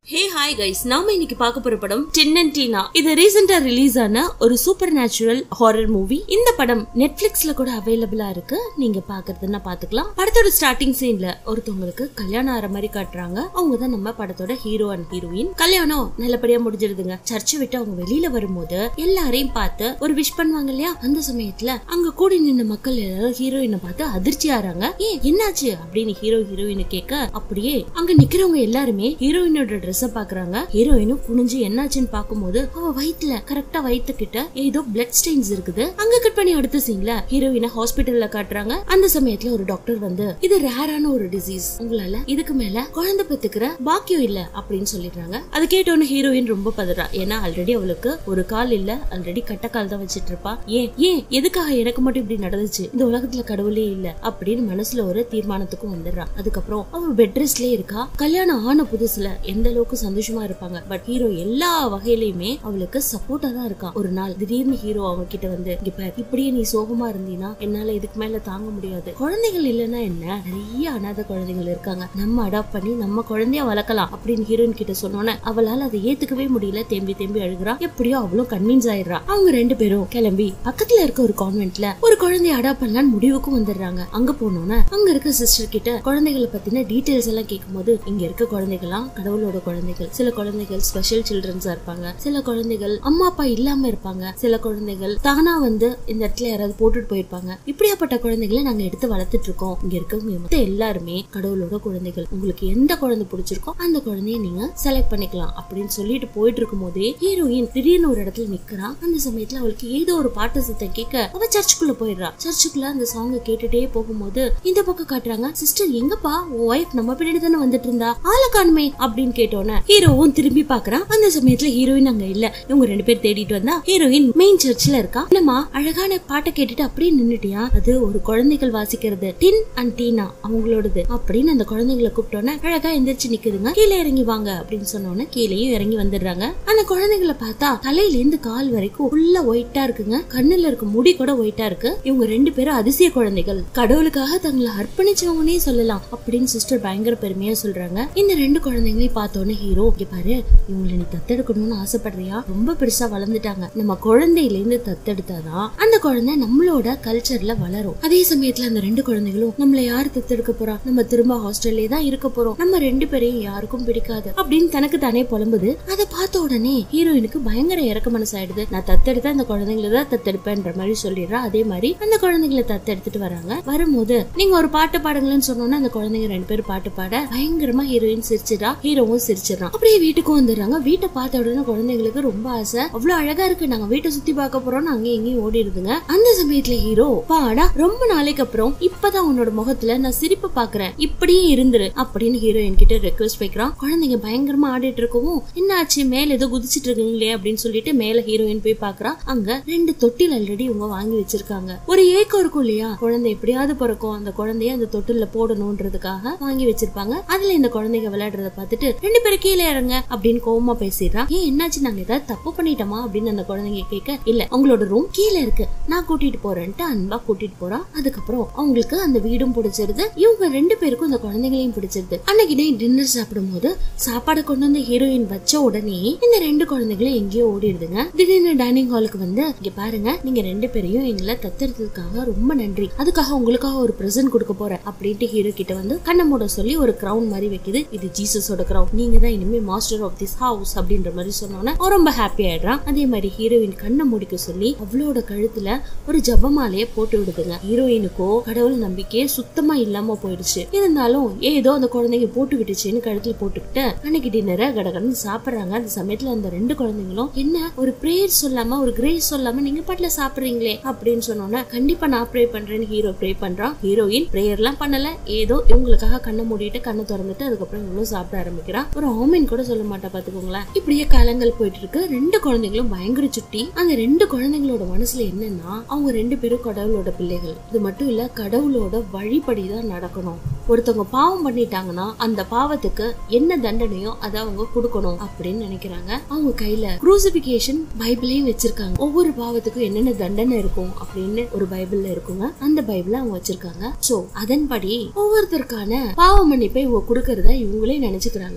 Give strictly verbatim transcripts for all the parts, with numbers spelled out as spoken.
Hey hi guys, நாம இன்னைக்கு பார்க்க போற படம் டென் அண்ட் டீனா. இது ரீசெண்டா ரிலீஸ் ஆன ஒரு சூப்பர் நேச்சுரல் ஹாரர் மூவி. இந்த படம் நெட்ஃபிளிக்ஸ்ல கூட அவைலபிளா இருக்கு. நீங்க பாக்குறதுன்னா பாத்துக்கலாம். படத்தோட ஸ்டார்டிங் சீன்ல ஒருத்தவங்களுக்கு கல்யாணம் ஆற மாதிரி காட்டுறாங்க. அவங்க தான் நம்ம படத்தோட ஹீரோ அண்ட் ஹீரோயின். கல்யாணம் நல்லபடியா முடிஞ்சிருதுங்க. சர்ச்சை விட்டு அவங்க வெளியில வரும்போது எல்லாரையும் பார்த்து ஒரு விஷ் பண்ணுவாங்க இல்லையா? அந்த சமயத்துல அங்க கூடி நின்ன மக்கள் எல்லாரும் ஹீரோயினை பார்த்து அதிர்ச்சி ஆறாங்க. ஏன் என்னாச்சு அப்படின்னு ஹீரோ ஹீரோயினை கேட்க, அப்படியே அங்க நிக்கிறவங்க எல்லாருமே ஹீரோயினோட ட்ரெஸ் பாக்குறாங்க. ஹீரோயினும் குனிஞ்சு என்னாச்சுன்னு பாக்கும்போது அவ வயித்துல கரெக்டா வயித்து கிட்ட ஏதோ பிளட் ஸ்டெயின்ஸ் இருக்குது. அங்க கட் பண்ணி அடுத்த சீன்ல ஹீரோயினை ஹாஸ்பிட்டல்ல காட்டுறாங்க. அந்த சமயத்துல ஒரு டாக்டர் வந்து இது ரேரான ஒரு டிசீஸ், உங்களால இதுக்கு மேல குழந்தை பெத்துக்கிற பாக்கியம் இல்ல அப்படின்னு சொல்லிடுறாங்க. அது கேட்டோன்னு ஹீரோயின் ரொம்ப பதறா. ஏன்னா ஆல்ரெடி அவளுக்கு ஒரு கால் இல்ல, ஆல்ரெடி கட்ட கால் தான் வச்சிட்டு இருப்பா. ஏன் ஏன் எதுக்காக எனக்கு மட்டும் இப்படி நடந்துச்சு, இந்த உலகத்துல கடவுளே இல்ல அப்படின்னு மனசுல ஒரு தீர்மானத்துக்கும் வந்துடுறா. அதுக்கப்புறம் அவ பெட் ரெஸ்ட்லயே இருக்கா. கல்யாணம் ஆன புதுசுல எந்த அளவுக்கு சந்தோஷமா இருப்பாங்க. பட் ஹீரோ எல்லா வகையிலுமே அவளுக்கு சப்போர்ட்டா தான் இருக்கான். ஒரு நாள் திடீர்னு ஹீரோ அவங்க கிட்ட வந்து, இப்படியே நீ சோகமா இருந்தீனா என்னால இதுக்கு மேல தாங்க முடியாது. குழந்தைகள் இல்லன்னா என்ன, நிறைய அனாதை குழந்தைகள் இருக்காங்க, நம்ம அடாப்ட் பண்ணி நம்ம குழந்தைய வளர்க்கலாம் அப்படின்னு ஹீரோயின் கிட்ட சொன்னோன்னே அவளால அதை ஏத்துக்கவே முடியல. தேம்பி தேம்பி அழுகுறா. எப்படியோ அவளும் கன்வின்ஸ் ஆயிடுறா. அவங்க ரெண்டு பேரும் கிளம்பி பக்கத்துல இருக்க ஒரு கான்வென்ட்ல ஒரு குழந்தைய அடாப்ட் பண்ணலான்னு முடிவுக்கும் வந்துடுறாங்க. அங்க போனோன்னா அங்க இருக்க சிஸ்டர் கிட்ட குழந்தைகளை பத்தின டீடைல்ஸ் எல்லாம் கேட்கும் போது, இங்க இருக்க குழந்தைகளாம் கடவுளோட குழந்தைகள். சில குழந்தைகள் ஸ்பெஷல் சில்ட்ரன்ஸா இருப்பாங்க, சில குழந்தைகள் அம்மா அப்பா இல்லாம இருப்பாங்க, சில குழந்தைகள் தானா வந்து இந்த இடத்துல யாராவது போட்டுட்டு போயிருப்பாங்க. இப்படியாப்பட்ட குழந்தைகளை நாங்க எடுத்து வளர்த்துட்டு இருக்கோம். இங்க இருக்கவங்க எல்லாருமே கடவுளோட குழந்தைகள். உங்களுக்கு எந்த குழந்தை பிடிச்சிருக்கோ அந்த குழந்தைய நீங்க செலக்ட் பண்ணிக்கலாம் அப்படின்னு சொல்லிட்டு போயிட்டு இருக்கும் போதே ஹீரோயின் திடீர்னு ஒரு இடத்துல நிக்கிறா. அந்த சமயத்துல அவளுக்கு ஏதோ ஒரு பாட்டு சத்தம் கேட்க அவ சர்ச்சுக்குள்ள போயிடுறா. சர்ச்சுக்குள்ள அந்த சாங்க கேட்டுட்டே போகும்போது இந்த பக்கம் காட்டுறாங்க, சிஸ்டர் எங்கப்பா உன் ஒய்ஃப் நம்ம பின்னாடி தானே வந்துட்டு இருந்தா, ஆள காணுமே அப்படின்னு கேட்டோன்னு ஹீரோவும் திரும்பி பாக்குறான். அந்த சமயத்துல ஹீரோயின் அங்க இல்ல. இவங்க ரெண்டு பேர் தேடிட்டு வந்தா ஹீரோயின் மெயின் சர்ச்ல இருக்கா. என்னமா அழகான பாட்டை கேட்டுட்டு அப்படியே நின்னுட்டியா, அது ஒரு குழந்தைகள் வாசிக்கிறது, டின் அண்ட் டீனா அவங்களோடது அப்படின்னு அந்த குழந்தைகளை கூப்பிட்டோன்னே அழகா எந்திரிச்சு நிக்குதுங்க. கீழே இறங்கி வாங்க அப்படின்னு சொன்னோன்னே கீழேயும் இறங்கி வந்துடுறாங்க. அந்த குழந்தைகளை பார்த்தா தலையில இருந்து கால் வரைக்கும் ஃபுல்லா ஒயிட்டா இருக்குங்க. கண்ணுல இருக்க முடி கூட ஒயிட்டா இருக்கு. இவங்க ரெண்டு பேரும் அதிசய குழந்தைகள், கடவுளுக்காக தங்களை அர்ப்பணிச்சவங்கன்னே சொல்லலாம் அப்படின்னு சிஸ்டர் பயங்கர பெருமையா சொல்றாங்க. இந்த ரெண்டு குழந்தைங்களையும் பார்த்தோன்னே ஹீரோ, இங்க பாரு இவங்களை நீ தத்தெடுக்கணும்னு ஆசைப்படுறியா, ரொம்ப பெருசா வளர்ந்துட்டாங்க, நம்ம குழந்தையில இருந்து தத்தெடுத்தாதான் அந்த குழந்தை நம்மளோட கல்ச்சர்ல வளரும். அதே சமயத்துல அந்த ரெண்டு குழந்தைகளும் நம்மள யாரு தத்தெடுக்க போறா, நம்ம திரும்ப ஹாஸ்டல்லே தான் இருக்க போறோம், நம்ம ரெண்டு பேரையும் யாருக்கும் பிடிக்காது அப்படின்னு தனக்கு தானே புலம்புது. அதை பார்த்த உடனே ஹீரோயினுக்கு பயங்கர இறக்க மனசாயிடுது. நான் தத்தெடுத்தா அந்த குழந்தைங்களை தான் தத்தெடுப்பேன்ற மாதிரி சொல்லிடுறா. அதே மாதிரி அந்த குழந்தைங்களை தத்தெடுத்துட்டு வராங்க. வரும்போது நீங்க ஒரு பாட்டு பாடுங்களேன்னு சொன்னோன்னா அந்த குழந்தைங்க ரெண்டு பேரும் பாட்டு பாட பயங்கரமா ஹீரோயின் சிரிச்சிடா, ஹீரோவும் சிரிச்சிடறான். அப்படியே வீட்டுக்கும் வந்துடுறாங்க. வீட்டை பார்த்த உடனே குழந்தைங்களுக்கு ரொம்ப ஆசை, அவ்வளவு அழகா இருக்கு, நாங்க வீட்டை சுத்தி பார்க்க போறோம்னு அங்கே எங்கேயும் ஓடிடுதுங்க. அந்த சமயத்துல ஹீரோ, பாடா ரொம்ப நாளைக்கு அப்புறம் இப்பதான் உன்னோட முகத்துல நான் சிரிப்பு பாக்குறேன், இப்படியே இருந்துரு அப்படின்னு ஹீரோயின் கிட்ட ரெக்வெஸ்ட் வைக்கிறான். குழந்தைங்க பயங்கரமா ஆடிட்டு இருக்கவும், என்ன ஆச்சு மேல ஏதோ குதிச்சிட்டு இருக்கீங்களே அப்படின்னு சொல்லிட்டு மேல ஹீரோயின் போய் பாக்குறா. அங்க ரெண்டு தொட்டில் ஆல்ரெடி இவங்க வாங்கி வச்சிருக்காங்க. ஒரு ஏக்கம் இருக்கும் இல்லையா, குழந்தை எப்படியாவது பிறக்கும், அந்த குழந்தைய அந்த தொட்டில போடணும்ன்றதுக்காக வாங்கி வச்சிருப்பாங்க. அதுல இந்த குழந்தைங்க விளையாடுறத பார்த்துட்டு ரெண்டு பேரும் கீழே இறங்க அப்படின்னு கோவமா பேசிடுறான். ஏன் என்னாச்சு, நாங்க ஏதாவது தப்பு பண்ணிட்டோமா அப்படின்னு அந்த குழந்தைங்க கேட்க, இல்ல உங்களோட ரூம் கீழே இருக்கு, நான் கூட்டிட்டு போறேன்ட்டு அன்பா கூட்டிட்டு போறா. அதுக்கப்புறம் அவங்களுக்கு அந்த வீடும் பிடிச்சிருது, இவங்க ரெண்டு பேருக்கும் அந்த குழந்தைங்களையும் பிடிச்சிருது. அன்னைக்கு டின்னர் சாப்பிடும் போது சாப்பாடு கொண்டு வந்து ஹீரோயின் வச்ச உடனே இந்த ரெண்டு குழந்தைகளும் எங்கேயோ ஓடிடுதுங்க. திடீர்னு டைனிங் ஹாலுக்கு வந்து, இங்க பாருங்க நீங்க ரெண்டு பேரையும் எங்களை தத்தெடுத்ததுக்காக ரொம்ப நன்றி, அதுக்காக உங்களுக்காக ஒரு பிரசன்ட் கொடுக்க போறேன் அப்படின்ட்டு ஹீரோ கிட்ட வந்து கண்ண மூட சொல்லி ஒரு கிரவுன் மாதிரி வைக்குது. இது ஜீசஸோட கிரவுன், நீங்க தான் இனிமே மாஸ்டர் ஆஃப் திஸ் ஹவுஸ் அப்படின்ற மாதிரி சொன்னோன்னா ரொம்ப ஹாப்பி ஆயிடுறான். அதே மாதிரி ஹீரோயின் கண்ணை முடிக்க சொல்லி அவளோட கழுத்துல ஒரு ஜபமாலைய போட்டு விடுதுங்க. ஹீரோயினுக்கோ கடவுள் நம்பிக்கையே சுத்தமா இல்லாம போயிடுச்சு. இருந்தாலும் ஏதோ அந்த குழந்தைங்க போட்டு விட்டுச்சுன்னு கழுத்துல போட்டுக்கிட்டு அன்னைக்கு டின்னரை கடகடன்னு சாப்பிடுறாங்க. அந்த சமயத்துல அந்த ரெண்டு குழந்தைங்களும், என்ன ஒரு பிரேயர் சொல்லாம ஒரு கிரேஸ் சொல்லாம நீங்க பாட்டுல சாப்பிடுறீங்களே அப்படின்னு சொன்னோன்னா, கண்டிப்பா நான் ப்ரே பண்றேன்னு ஹீரோ ப்ரே பண்றான். ஹீரோயின் பிரேயர் எல்லாம் பண்ணல, ஏதோ இவங்களுக்காக கண்ணை மூடிட்டு கண்ணை திறந்துட்டு அதுக்கப்புறம் இவங்களும் சாப்பிட ஆரம்பிக்கிறான். ஒரு ஆமீன் கூட சொல்ல மாட்டா பாத்துக்கோங்களேன். இப்படியே காலங்கள் போயிட்டு இருக்கு. ரெண்டு குழந்தைங்களும் பயங்கர சுட்டி. அந்த ரெண்டு குழந்தைங்களோட மனசுல என்னன்னா, அவங்க ரெண்டு பேரும் கடவுளோட பிள்ளைகள். இது மட்டும் இல்ல, கடவுளோட வழிபடிதான் நடக்கணும். ஒருத்தவங்க பாவம் பண்ணிட்டாங்கன்னா அந்த பாவத்துக்கு என்ன தண்டனையோ அதை அவங்க கொடுக்கணும் அப்படின்னு நினைக்கிறாங்க. அவங்க கையில குரூசிபிகேஷன் பைபிளையும் வச்சிருக்காங்க. ஒவ்வொரு பாவத்துக்கும் என்னென்ன தண்டனை இருக்கும் அப்படின்னு ஒரு பைபிள்ல இருக்குங்க. அந்த பைபிள அவங்க வச்சிருக்காங்க. சோ அதன்படி ஒவ்வொருத்தருக்கான பாவ மன்னிப்பை இவங்க கொடுக்கறத இவங்களே நினைச்சுக்கிறாங்க. இதுதான்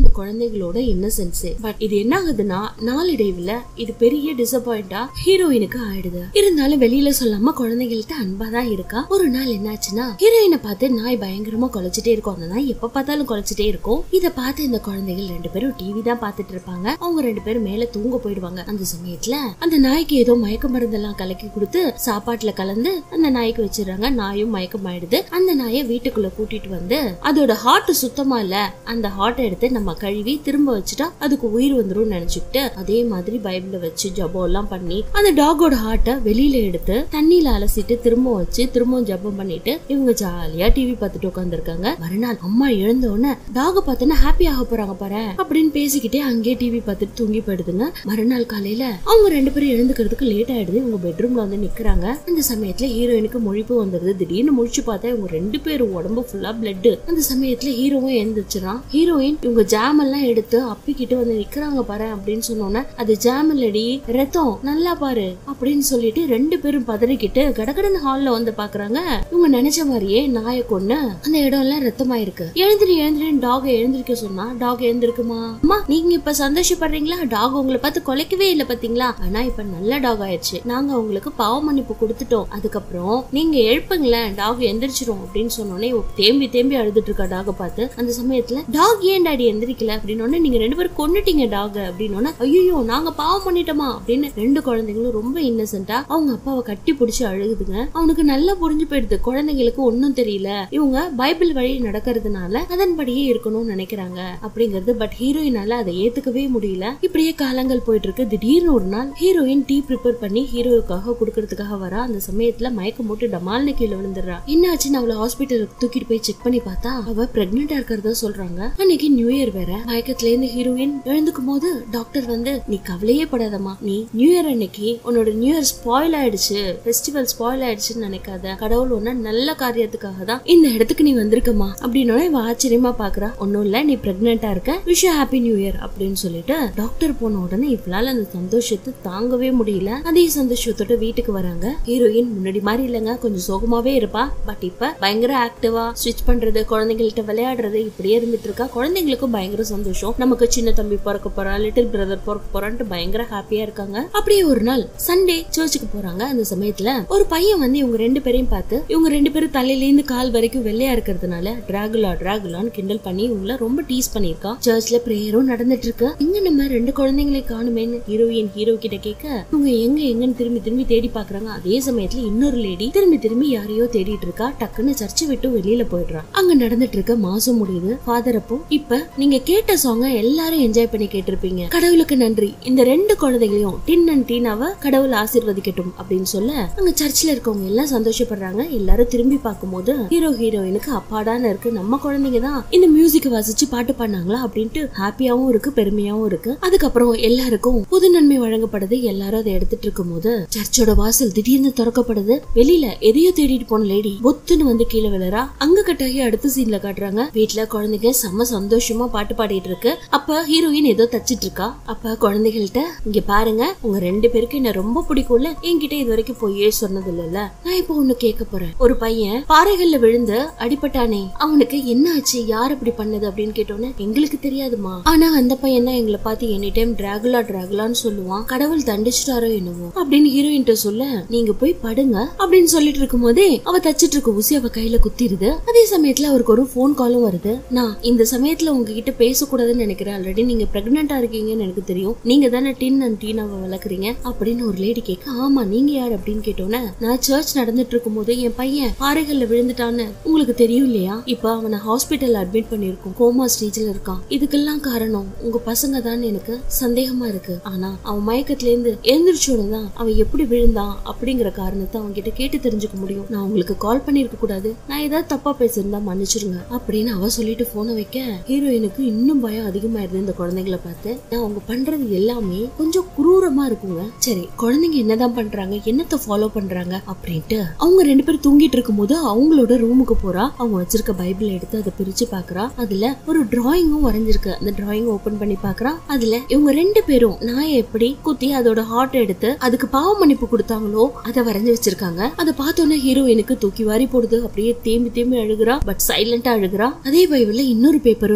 இந்த குழந்தைகளோட இன்னசென்ஸ். பட் இது என்ன ஆகுதுன்னா நாளடைவுல இது பெரிய டிசப்பாயிண்டா ஹீரோயினுக்கு ஆயிடுது. இருந்தாலும் வெளியில சொல்லாம குழந்தைகள்கிட்ட அன்பா தான் இருக்கா. ஒரு நாள் என்னாச்சுன்னா ஹீரோயினை பார்த்து நாய் பயங்கரமா குலைச்சிட்டே இருக்கும். அந்த நாய் எப்ப பார்த்தாலும் குலைச்சிட்டே இருக்கும். இத பார்த்து இந்த குழந்தைகள் ரெண்டு பேரும் டிவி தான் பாத்துட்டு இருப்பாங்க. அவங்க ரெண்டு பேரும் மேல தூங்க போயிடுவாங்க. அந்த சமயத்துல அந்த நாய்க்கு ஏதோ மயக்க மருந்தெல்லாம் கலக்கி கொடுத்து சாப்பாட்டுல கலந்து அந்த நாய்க்கு வச்சிடறாங்க. நாயும் மயக்கம் ஆயிடுது. அந்த நாயை வீட்டுக்குள்ள கூட்டிட்டு வந்து அதோட ஹார்ட் சுத்தமா இல்ல, அந்த ஹார்ட் எடுத்து நம்ம கழுவி திரும்ப வச்சுட்டா அதுக்கு உயிர் வந்துரும் நினைச்சுக்கிட்டு அதே மாதிரி பைபிள வச்சு ஜபம் எல்லாம் பண்ணி அந்த டாகோட ஹார்ட்ட வெளியில எடுத்து தண்ணியில அலசிட்டு திரும்ப வச்சு திரும்பவும் ஜபம் பண்ணிட்டு இவங்க ஜாலியா டிவி பார்த்துட்டு உட்கார்ந்து இருக்காங்க. மறுநாள் அம்மா எழுந்த உடனே டாக பார்த்தோன்னா ஹாப்பி ஆக போறாங்க பாரு அப்படின்னு பேசிக்கிட்டே அங்கேயே டிவி பார்த்துட்டு தூங்கி போயிடுதுங்க. மறுநாள் காலையில அவங்க ரெண்டு பேரும் எழுந்துக்கிறதுக்கு லேட் ஆயிடுது. இவங்க பெட்ரூம்ல வந்து நிக்கிறாங்க. அந்த சமயத்துல ஹீரோயினுக்கு முழிப்பு வந்துருது. திடீர்னு முழிச்சு பார்த்தா இவங்க ரெண்டு பேரும் உடம்பு ஃபுல்லா பிளட். அந்த சமயத்துல ஹீரோவும் எழுந்துச்சுறான். ஹீரோயின் இவங்க ஜாம் எல்லாம் எடுத்து அப்பிக்கிட்டு வந்து நிக்கிறாங்க பாரு அப்படின்னு சொன்னோன்னே அது ஜாம் இல்லடி ரத்தம், நல்லா பாரு அப்படின்னு சொல்லிட்டு ரெண்டு பேரும் பதறிக்கிட்டு கடகடன்னு ஹால்ல வந்து பாக்குறாங்க. இவங்க நினைச்ச மாதிரியே நாயை கொண்டு அந்த இடம் எல்லாம் ரத்தமாயிருக்கு. எழுந்திரி எழுந்திரி டாக எழுந்திருக்க சொன்னா டாக் எழுந்திருக்குமா? அம்மா நீங்க இப்ப சந்தோஷப்படுறீங்களா? டாக் உங்களை பார்த்து கொலைக்கவே இல்ல பாத்தீங்களா? ஆனா இப்ப நல்ல டாக் ஆயிடுச்சு. நாங்க உங்களுக்கு பாவ மன்னிப்பு கொடுத்துட்டோம். அதுக்கப்புறம் நீங்க எழுப்புங்களேன் டாக் எந்திரிச்சிரும் அப்படின்னு சொன்னோன்னே தேம்பி தேம்பி அழுதுட்டு இருக்கா டாக பார்த்து. அந்த சமயத்துல டாக் ஏன் டாடி எந்திரிக்கல அப்படின்னு நீங்க ரெண்டு பேரும் கொன்னுட்டீங்க டாக அப்படின்னு ஐயோ நாங்க பாவம் பண்ணிட்டோமா அப்படின்னு ரெண்டு குழந்தைங்களும் ரொம்ப இன்னசென்ட்டா அவங்க அப்பாவை கட்டி பிடிச்சு அழுகுதுங்க. அவனுக்கு நல்லா புரிஞ்சு போயிடுது குழந்தைங்களுக்கு ஒன்னும் தெரியல, இவங்க பைபிள் வழி நடக்கிறதுனால அதன்படியே இருக்கணும்னு நினைக்கிறாங்க அப்படிங்கறது. பட் ஹீரோயினால அதை ஏத்துக்கவே முடியல. இப்படியே காலங்கள் போயிட்டு இருக்கு. திடீர்னு ஒரு நாள் ஹீரோயின் டீ ப்ரிப்பேர் பண்ணி ஹீரோவுக்காக குடுக்கறதுக்காக வரா. அந்த சமயத்துல மயக்கம் போட்டு டமால்னு கீழே விழுந்துடுறா. என்ன ஆச்சுன்னு அவளை ஹாஸ்பிட்டலுக்கு தூக்கிட்டு போய் செக் பண்ணி பார்த்தா அவ பிரெக்னெண்டா இருக்கிறதா சொல்றாங்க. அன்னைக்கு நியூ இயர் வேற. மயக்கத்துல இருந்து ஹீரோயின் எழுந்துக்கும் போது டாக்டர் வந்து நீ கவலையே படாதமா, நீ நியூ இயர் அன்னைக்கு உன்னோட நியூ இயர் ஸ்பாயில் ஆயிடுச்சு, ஃபெஸ்டிவல் ஸ்பாயில் ஆயிடுச்சுன்னு நினைக்காத, கடவுள் ஒன்ன நல்ல காரியத்துக்காக தான் இந்த இடத்துக்கு நீ வந்திருக்கமா அப்படின்னு இவ ஆச்சரியமா பாக்குறா. ஒன்னும் இல்ல நீ பிரெக்னெண்டா இருக்க, விஷ் ஹாப்பி நியூ இயர் அப்படின்னு சொல்லிட்டு டாக்டர் போன உடனே இவளால அந்த சந்தோஷத்தை தாங்கவே முடியல. அதே சந்தோஷத்தோட வீட்டுக்கு வராங்க. ஹீரோயின் முன்னாடி மாதிரி இல்லங்க, கொஞ்சம் சோகமாவே இருப்பா. பட் இப்ப பயங்கர ஆக்டிவா ஸ்விட்ச் பண்றது, குழந்தைங்கள்ட்ட விளையாடுறது இப்படியே இருந்துட்டு இருக்கா. குழந்தைங்களுக்கும் பயங்கர சந்தோஷம், நமக்கு சின்ன தம்பி பிறக்க போறா, லிட்டில் பிரதர் பிறக்க போறான்ட்டு பயங்கர ஹாப்பியா இருக்காங்க. அப்படியே ஒரு நாள் சண்டே சர்ச்சுக்கு போறாங்க. அந்த சமயத்துல ஒரு பையன் வந்து இவங்க ரெண்டு பேரையும் பார்த்து இவங்க ரெண்டு பேரும் தலையில இருந்து கால் வரைக்கும் வெள்ளையா இருக்கிறதுனால டிராகுலா டிராகுலான்னு கிண்டல் பண்ணி இவங்கள ரொம்ப டீஸ் பண்ணிருக்கா. சர்ச்ல பிரேயரும் நடந்துட்டு இருக்கு. இங்க நம்ம ரெண்டு குழந்தைங்களை காணுமேன்னு ஹீரோயின் ஹீரோ கிட்ட கேட்க இவங்க எங்க எங்கன்னு திரும்பி திரும்பி தேடி பாக்குறாங்க. அதே சமயத்துல இன்னொரு லேடி திரும்பி திரும்பி யாரையோ தேடிட்டு இருக்கா. டக்குன்னு சர்ச்சை விட்டு வெளியில போயிடுறா. அங்க நடந்துட்டு இருக்க மாசம் முடியுது. ஃபாதர் அப்போ இப்ப நீங்க கேட்ட சாங்க எல்லாரும் என்ஜாய் பண்ணி கேட்டிருப்பீங்க, கடவுளுக்கு நன்றி, இந்த ரெண்டு குழந்தைகளையும் டின் அண்ட் டீனாவை கடவுள் ஆசீர்வதிக்கட்டும் அப்படின்னு சொல்ல அங்க சர்ச்சில் இருக்கவங்க எல்லாம் சந்தோஷப்படுறாங்க. எல்லாரும் திரும்பி பார்க்கும் போது ஹீரோ ஹீரோயினுக்கு அப்பாடான இருக்கு, நம்ம குழந்தைங்க தான் இந்த மியூசிக் வாசிச்சு பாட்டு பண்ணாங்களா அப்படின்ட்டு ஹாப்பியாவும் இருக்கு, பெருமையாவும் இருக்கு. அதுக்கப்புறம் எல்லாருக்கும் புது நன்மை வழங்கப்படுது. எல்லாரும் அதை எடுத்துட்டு இருக்கும் போது சர்ச்சோட வாசல் திடீர்னு திறக்கப்படுது. வெளியில எதையோ தேடிட்டு போன லேடி பொத்துன்னு வந்து கீழே விழறா. அங்க கட்டாகி அடுத்த சீன்ல காட்டுறாங்க. வீட்டுல குழந்தைங்க செம்ம சந்தோஷமா பாட்டு பாடிட்டு இருக்கு. அப்ப ஹீரோயின் ஏதோ தச்சிட்டு இருக்கா. அப்ப குழந்தைகள்கிட்ட இங்க பாருங்க, உங்க ரெண்டு பேருக்கு என்ன ரொம்ப பிடிக்கும்ல, என்கிட்ட இது வரைக்கும் போயே சொன்னது இல்ல, நான் இப்ப ஒண்ணு கேட்க போறேன். ஒரு பையன் பாறைகள்ல விழுந்து அடிபட்டானே, அவனுக்கு என்ன ஆச்சு, யார் அப்படி பண்ணது அப்படின்னு கேட்டோன்னு எங்களுக்கு தெரியாதுமா, ஆனா அந்த பையன் தான் எங்களை பார்த்து எனி டைம் டிராகுலா டிராகுலான்னு சொல்லுவான், கடவுள் தண்டிச்சிட்டாரோ என்னவோ அப்படின்னு ஹீரோயின் சொல்ல நீங்க போய் படுங்க அப்படின்னு சொல்லிட்டு இருக்கும் போதே அவ தச்சிட்டு இருக்க ஊசி அவ கையில குத்திருது. அதே சமயத்துல அவருக்கு ஒரு போன் காலும் வருது. நான் இந்த சமயத்துல உங்ககிட்ட பேசக்கூடாதுன்னு நினைக்கிறேன், ஆல்ரெடி நீங்க பிரெக்னெண்டா இருக்கீங்கன்னு எனக்கு தெரியும், நீங்க தானே டின் அண்ட் டீனாவை வளர்க்குறீங்க அப்படின்னு ஒரு லேடி கேட்க, ஆமா நீங்க யார் அப்படின்னு கேட்டோன்னே நான் சர்ச் நடந்துட்டு இருக்கும் போது என் பையன் பாறைகள்ல விழுந்துட்டான்னு உங்களுக்கு தெரியும் இல்லையா, இப்ப அவனை ஹாஸ்பிட்டல் அட்மிட் பண்ணிருக்கோம், கோமா ஸ்டேஜ்ல இருக்கான், இதுக்கெல்லாம் காரணம் உங்க பசங்க தான் எனக்கு சந்தேகமா இருக்கு, ஆனா அவன் மயக்கத்துல இருந்து எழுந்திரிச்சோடதான் அவன் எப்படி விழுந்தான் அப்படிங்கிற காரணத்தை அவங்க கிட்ட கேட்டு தெரிஞ்சுக்க முடியும், நான் உங்களுக்கு கால் பண்ணிருக்க கூடாது, நான் ஏதாவது தப்பா பேசிருந்தா மன்னிச்சிருங்க அப்படின்னு அவ சொல்லிட்டு போன வைக்க ஹீரோயினுக்கு இன்னும் பயம் அதிகமாயிருது. இந்த குழந்தைங்களை பார்த்து நான் அவங்க பண்றது எல்லாமே கொஞ்சம் குரூரமா இருக்குங்க. சரி குழந்தைங்க என்னதான் பண்றாங்க, என்னத்த ஃபாலோ பண்றாங்க அப்படின்ட்டு அவங்க ரெண்டு பேரும் தூங்கிட்டு இருக்கும் போது அவங்களோட ரூமுக்கு போறா. அவங்க வச்சிருக்க பைபிள் எடுத்து அதை பிரிச்சு பாக்குறா. அதுல ஒரு டிராயிங்கும் வரைஞ்சிருக்கு. அந்த டிராயிங் ஓபன் பண்ணி பாக்குறா. அதுல இவங்க ரெண்டு பேரும் நாயை எப்படி குத்தி அதோட ஹார்ட் எடுத்து அதுக்கு பாவ மன்னிப்பு கொடுத்தாங்களோ அதை வரைஞ்சு வச்சிருக்காங்க. அதை பார்த்தோன்னே ஹீரோயினுக்கு தூக்கி வாரி போடுது. அப்படியே தேம்பி தேம்பி அழுகுறா. பட் சைலண்டா அழுகுறா. அதே பைபிள்ல இன்னொரு பேப்பரும் இருக்கு. அதை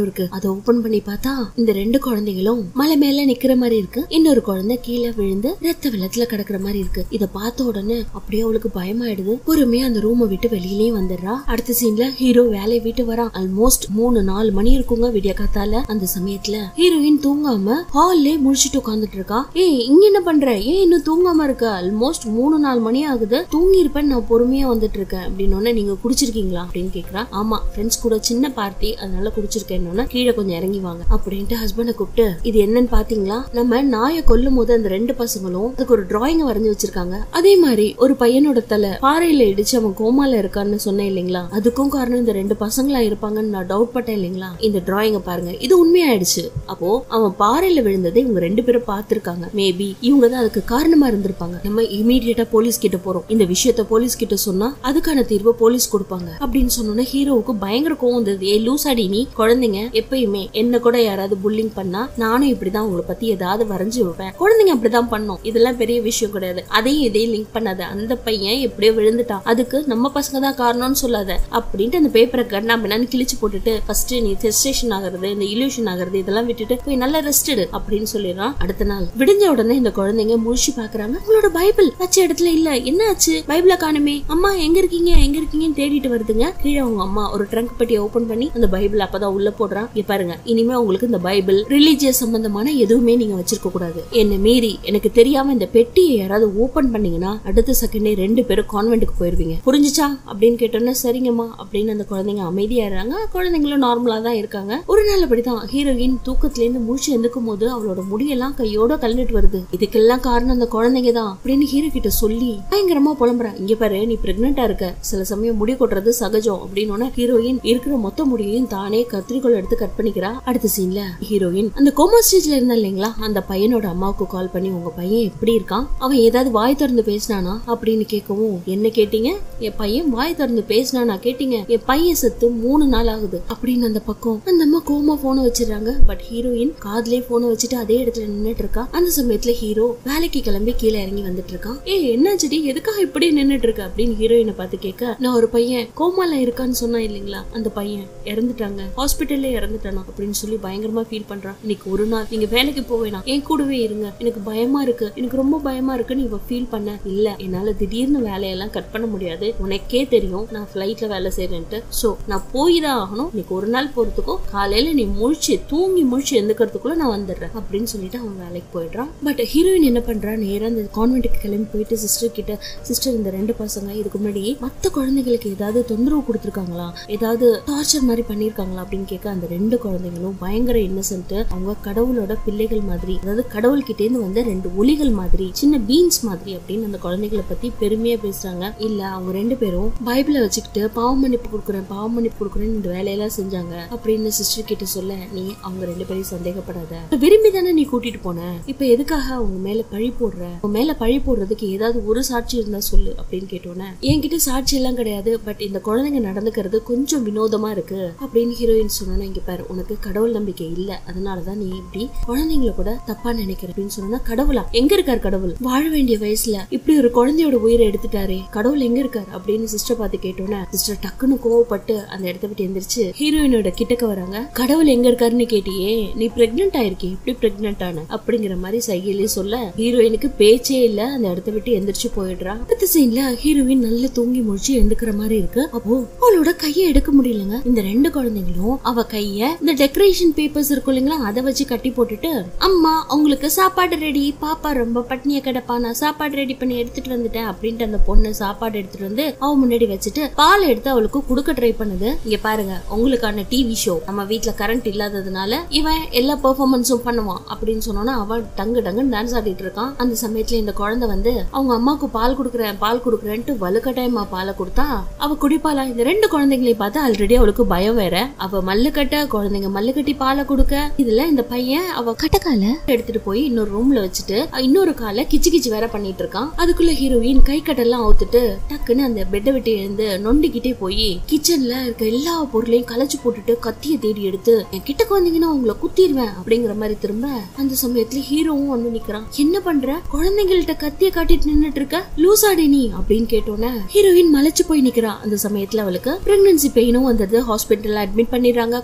அதை ஓபன் பண்ணி பார்த்தா இந்த ரெண்டு குழந்தைகளும் மலை மேல நிக்கிற மாதிரி இருக்கு. இன்னொரு குழந்தை கீழே விழுந்து ரத்த வெள்ளத்துல கிடக்குற மாதிரி இருக்கு. இத பார்த்த உடனே அப்படியே அவளுக்கு பயமாயிடுது. பொறுமையா அந்த ரூமை விட்டு வெளியிலேயே வந்துடுறா. அடுத்த சீன்ல ஹீரோ வேலையை விட்டு வரா. ஆல்மோஸ்ட் மூணு நாலு மணி இருக்குங்க விடிய காத்தால. அந்த சமயத்துல ஹீரோயின் தூங்காம ஹால்லே முடிச்சிட்டு உட்காந்துட்டு இருக்கா. ஏய் இங்க என்ன பண்ற, ஏன் இன்னும் தூங்காம இருக்க, ஆல்மோஸ்ட் மூணு நாலு மணி ஆகுது, தூங்கி இருப்பேன், நான் பொறுமையா வந்துட்டு இருக்கேன் அப்படின்னு. நீங்க குடிச்சிருக்கீங்களா அப்படின்னு கேக்குறா. ஆமா ஃப்ரெண்ட்ஸ் கூட சின்ன பார்ட்டி, அதனால குடிச்சிருக்கேன்னு. கீழே கொஞ்சம் இறங்கி வாங்க அப்படின்ட்டு ஹஸ்பண்ட கூப்பிட்டு இது என்னன்னு பாத்தீங்களா, நம்ம நாயை கொல்லும் போது அந்த ரெண்டு பசங்களும் அதுக்கு ஒரு டிராயிங் வரைஞ்சு வச்சிருக்காங்க. அதே மாதிரி ஒரு பையனோட தலை பாறையில இடிச்சு அவன் கோமால இருக்கான்னு சொன்னேன் இல்லைங்களா, அதுக்கும் காரணம் இந்த ரெண்டு பசங்களா இருப்பாங்கன்னு நான் டவுட் பட்டேன் இல்லைங்களா. இந்த டிராயிங்க பாருங்க, இது உண்மையாயிடுச்சு. அப்போ அவன் பாறையில விழுந்ததை இவங்க ரெண்டு பேரும் பாத்துருக்காங்க. மேபி இவங்க தான் அதுக்கு காரணமா இருந்திருப்பாங்க. நம்ம இமீடியட்டா போலீஸ் கிட்ட போறோம். இந்த விஷயத்த போலீஸ் கிட்ட சொன்னா அதுக்கான தீர்வு போலீஸ் கொடுப்பாங்க அப்படின்னு சொன்னோன்னா ஹீரோவுக்கு பயங்கர கோவம் வந்தது. ஏ லூசாடி நீ, குழந்தைங்க எப்பயுமே என்ன கூட யாராவது புல்லிங் பண்ணா நானும் இப்படிதான் உங்களை பத்தி ஏதாவது வரைஞ்சு வைப்பேன், குழந்தைங்க அப்படிதான் பண்ணோம், இதெல்லாம் பெரிய விஷயம் கிடையாது, அதையும் இதையும் லிங்க் பண்ணாத, அந்த பையன் எப்படியோ விழுந்துட்டான், அதுக்கு நம்ம பசங்க தான் காரணம்னு சொல்லாத அப்படின்ட்டு அந்த பேப்பரை கண்ணா பின்னான்னு கிழிச்சு போட்டுட்டு ஃபர்ஸ்ட் நீ செஸ்டேஷன் ஆகிறது, இந்த இல்யூஷன் ஆகிறது இதெல்லாம் விட்டுட்டு போய் நல்லா ரெஸ்ட் எடு அப்படின்னு சொல்லிடுறான். அடுத்த நாள் விடிஞ்ச உடனே இந்த குழந்தைங்க முழிச்சு பாக்குறாங்க. உங்களோட பைபிள் வச்ச இடத்துல இல்ல, என்ன ஆச்சு, பைபிளை காணுமே, அம்மா எங்க இருக்கீங்க எங்க இருக்கீங்கன்னு தேடிட்டு வருதுங்க. கீழே அவங்க அம்மா ஒரு ட்ரங்க் பெட்டியை ஓபன் பண்ணி அந்த பைபிள் அப்பதான் உள்ள போடுறான். இங்க பாருங்க, இனிமே உங்களுக்கு இந்த பைபிள் ரிலீஜியஸ் சம்பந்தமான எதுவுமே நீங்க வச்சிருக்க கூடாது, என்ன மீறி எனக்கு தெரியாம இந்த பெட்டியை யாராவது ஓபன் பண்ணீங்கன்னா அடுத்த செகண்டே ரெண்டு பேரும் கான்வென்ட்டுக்கு போயிருவீங்க, புரிஞ்சுச்சா அப்படின்னு கேட்டோன்னா சரிங்கம்மா அப்படின்னு அந்த குழந்தைங்க அமைதியாடுறாங்க. குழந்தைங்களும் நார்மலா தான் இருக்காங்க. ஒரு நாள் அப்படிதான் ஹீரோயின் தூக்கத்துல இருந்து முழிச்சு எந்திருக்கும் போது அவளோட முடியெல்லாம் கையோட கலந்துட்டு வருது. இதுக்கெல்லாம் காரணம் அந்த குழந்தைங்க தான் அப்படின்னு ஹீரோ கிட்ட சொல்லி பயங்கரமா புலம்புறா. இங்க பாரு நீ பிரெக்னெண்டா இருக்க, சில சமயம் முடி கொட்டுறது சகஜம் அப்படின்னு ஹீரோயின் இருக்கிற மொத்த முடியையும் தானே கத்திரிக்கோள் எடுத்து கட் பண்ணிக்கிறா. அடுத்த சீன்ல ஹீரோயின் அந்த கோமா ஸ்டேஜ்ல இருந்தா இல்லைங்களா, அந்த பையனோட அம்மாவுக்கு கால் பண்ணி உங்க பையன் எப்படி இருக்கான், அவன் ஏதாவது வாய் திறந்து பேசினானா அப்படின்னு கேட்கவும், என்ன கேட்டீங்க, என் பையன் வாய் திறந்து பேசினானா கேட்டீங்க, என் பையன் செத்து மூணு நாள் ஆகுது அப்படின்னு அந்த பக்கம் அந்த அம்மா கோமா போனை வச்சிடறாங்க. பட் ஹீரோயின் காதுலயே போனை வச்சுட்டு அதே இடத்துல நின்னுட்டு இருக்கா. அந்த சமயத்துல ஹீரோ வேலைக்கு கிளம்பி கீழே இறங்கி வந்துட்டு இருக்கான். ஏ என்னாச்சுடி, எதுக்காக இப்படி நின்னுட்டு இருக்க அப்படின்னு ஹீரோயினை பார்த்து கேட்க, நான் ஒரு பையன் கோமால இருக்கான்னு சொன்னா இல்லைங்களா, அந்த பையன் இறந்துட்டாங்க, ஹாஸ்பிட்டல்ல இறந்துட்டானா அப்படின்னு சொல்லி பயங்கரமா ஃபீல் பண்றான். இன்னைக்கு ஒரு நாள் நீங்க வேலைக்கு போவேனா, என் கூடவே இருங்க, எனக்கு பயமா இருக்கு, எனக்கு ரொம்ப பயமா இருக்குன்னு இவ ஃபீல் பண்ண. இல்ல என்னால திடீர்னு வேலையெல்லாம் கட் பண்ண முடியாது, உனக்கே தெரியும் நான் ஃபிளைட்ல வேலை செய்யறேன்ட்டு, சோ நான் போய் தான் ஆகணும், இன்னைக்கு ஒரு நாள் போறதுக்கும் காலையில நீ முழிச்சு தூங்கி முழிச்சு எந்துக்கிறதுக்குள்ள நான் வந்துடுறேன் அப்படின்னு சொல்லிட்டு அவன் வேலைக்கு போயிடுறான். பட் ஹீரோயின் என்ன பண்றா, நேரா அந்த கான்வென்ட்டுக்கு கிளம்பி போயிட்டு சிஸ்டர் கிட்ட, சிஸ்டர் இந்த ரெண்டு பசங்க இதுக்கு முன்னாடி மத்த குழந்தைகளுக்கு ஏதாவது தொந்தரவு கொடுத்துருக்காங்களா, ஏதாவது டார்ச்சர் மாதிரி பண்ணிருக்காங்களா அப்படின்னு கேட்க, அந்த ரெண்டு குழந்தைகளும் பயங்கர இன்னசென்ட், அவங்க கடவுளோட பிள்ளைகள் மாதிரி, அதாவது கடவுள் கிட்டே இருந்து வந்த ரெண்டு ஒலிகள் மாதிரி, சின்ன பீன்ஸ் மாதிரி அப்படின்னு அந்த குழந்தைகளை பத்தி பெருமையா பேசுறாங்க. இல்ல அவங்க ரெண்டு பேரும் பைபிளை வச்சுக்கிட்டு பாவ மன்னிப்பு கொடுக்குறேன் பாவ மன்னிப்பு கொடுக்குறேன்னு இந்த வேலையெல்லாம் செஞ்சாங்க அப்படின்னு சிஸ்டர் கிட்ட சொல்ல, நீ அவங்க ரெண்டு பேரையும் சந்தேகப்படாத, விரும்பி தானே நீ கூட்டிட்டு போன, இப்ப எதுக்காக அவங்க மேல பழி போடுற, அவங்க மேல பழி போடுறதுக்கு ஏதாவது ஒரு சாட்சி இருந்தா சொல்லு அப்படின்னு கேட்டோன்னே, என்கிட்ட சாட்சி எல்லாம் கிடையாது, பட் இந்த குழந்தைங்க நடந்துக்கிறது கொஞ்சம் வினோதமா இருக்கு அப்படின்னு ஹீரோயின் சொன்னா, இங்க பாரு உனக்கு கடவுள் நம்பிக்கை இல்ல, அதனாலதான் நீ இப்படி குழந்தைங்கள கூட தப்பா நினைக்கிற அப்படின்னு சொன்னா, கடவுளா எங்க இருக்காரு கடவுள், வாழ வேண்டிய வயசுல இப்படி ஒரு குழந்தையோட உயிரை எடுத்துட்டாரே, கடவுள் எங்க இருக்காரு அப்படின்னு சிஸ்டர் பார்த்து கேட்டோன்னே, சிஸ்டர் டக்குன்னு கோவப்பட்டு அந்த இடத்த விட்டு எந்திரிச்சு ஹீரோயினோட கிட்டக்க வராங்க. கடவுள் எங்க இருக்காருன்னு கேட்டியே, நீ பிரெக்னென்ட் ஆயிருக்கே, எப்படி பிரெக்னென்ட் ஆன அப்படிங்கிற மாதிரி சைகையிலே சொல்ல, ஹீரோயினுக்கு பேச்சே இல்ல, அந்த இடத்த விட்டு எந்திரிச்சு போயிடுறா. அடுத்த சீன்ல ஹீரோயின் நல்லா தூங்கி முடிச்சு எழுந்துக்கிற மாதிரி இருக்கு. அப்போ அவளோட கையை எடுக்க முடியலங்க. இந்த ரெண்டு குழந்தைங்களும் அவ கைய இந்த டெக்கரேஷன் பேப்பர்ஸ் இருக்கும் இல்லைங்களா, அதை வச்சு கட்டி போட்டுட்டு, அம்மா உங்களுக்கு சாப்பாடு ரெடி, பாப்பா ரொம்ப பட்னிய கிடப்பா, நான் சாப்பாடு ரெடி பண்ணி எடுத்துட்டு வந்துட்டேன் அப்படின்ட்டு அந்த பொண்ணு சாப்பாடு எடுத்துட்டு வந்து அவ முன்னாடி வச்சுட்டு பால் எடுத்து அவளுக்கு குடுக்க ட்ரை பண்ணுது. இங்க பாருங்க உங்களுக்கான டிவி ஷோ, நம்ம வீட்டுல கரண்ட் இல்லாததுனால இவன் எல்லா பெர்ஃபார்மன்ஸும் பண்ணுவான் அப்படின்னு சொன்னோன்னா அவன் டங்கு டங்குன்னு டான்ஸ் ஆடிட்டு இருக்கான். அந்த சமயத்துல இந்த குழந்தை வந்து அவங்க அம்மாவுக்கு பால் குடுக்குறேன் பால் குடுக்குறேன்ட்டு வலுக்கட்டாயமா பாலை கொடுத்தா அவ குடிப்பாளா. இந்த ரெண்டு குழந்தைங்களையும் பார்த்து ஆல்ரெடி அவளுக்கு பயம் வேற, அவ மல்லு கட்ட குழந்தைங்க மல்லு கட்டி பாலை கொடுக்க, இதுல இந்த பையன் அவ கட்டக்கால எடுத்துட்டு போய் இன்னொரு ரூம்ல வச்சுட்டு இன்னொரு கால கிச்சு கிச்சு வேற பண்ணிட்டு இருக்கான். அதுக்குள்ள ஹீரோயின் கை கட்டெல்லாம் அவுத்துட்டு டக்குன்னு அந்த பெட்டை விட்டு எழுந்து நொண்டிக்கிட்டே போய் கிச்சன்ல இருக்க எல்லா பொருளையும் கலைச்சு போட்டுட்டு கத்திய தேடி எடுத்து, என் கிட்ட வந்தீங்கன்னா உங்களை குத்திடுவேன் அப்படிங்கிற மாதிரி திரும்ப அந்த சமயத்துல ஹீரோவும் வந்து நிக்கிறான். என்ன பண்ற, குழந்தைங்கள்ட்ட கத்திய காட்டிட்டு நின்னுட்டு இருக்க, லூசாடி நீ அப்படின்னு கேட்டோன்னே ஹீரோயின் மலைச்சு போய் நிக்கிறா. அந்த சமயத்துல அவளுக்கு பிரெக்னன்சி பெயினும் வந்தது, ஹாஸ்பிட்டல்ல அட்மிட் பண்ணிடுறாங்க. குழந்தையும்